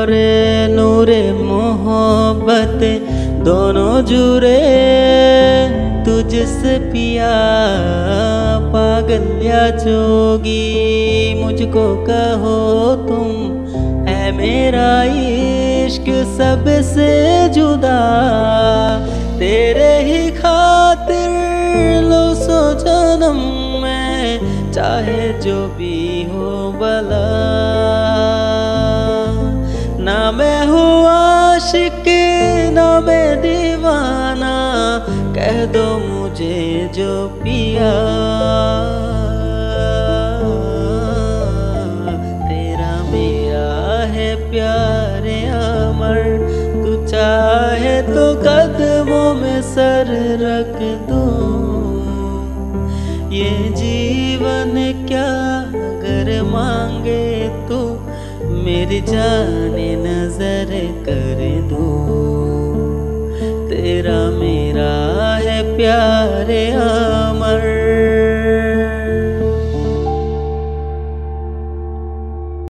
और नूरे मोहब्बत दोनों जुड़े तुझसे पिया। पागल या जोगी मुझको कहो तुम, है मेरा इश्क सबसे जुदा। तेरे ही खातिर लो सो जन्म में, चाहे जो भी हो भला। ना मैं हूँ आशिक ना मैं दीवाना, कह दो मुझे जो पिया। तेरा मेरा है प्यार अमर, तू चाहे तो कदमों में सर रख दूं। ये जीवन क्या अगर मांगे तू, मेरी जाने नजर कर दूं। तेरा मेरा है प्यार।